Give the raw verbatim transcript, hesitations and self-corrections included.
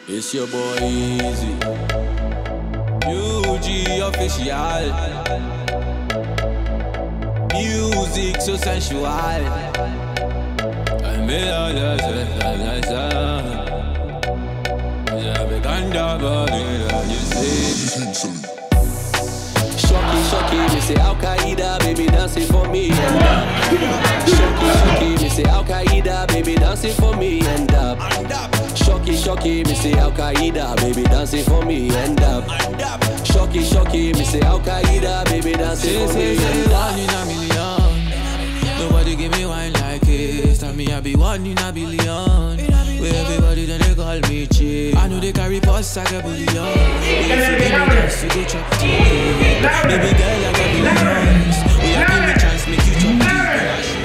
It's your boy Eazi, U G official. Music so sensual. I made all the sense I ganda body, you see. Shocky, shocky, me say Al Qaeda, baby dancing for me and up. Shocky, shocky, me say Al Qaeda, baby dancing for me and up. Shocky, shocky, me say Al Qaeda, baby dancing for me and up. Shocky, shocky, me say Al Qaeda, baby dancing for me and up. One in a million, nobody give me wine like this. Tell me I be one in a billion. Where everybody then they call me cheap. I know they carry posts like a bullion. If you give me chance, you go chop deep. Baby girl, I got billions. We are give me chance, make you chop deep.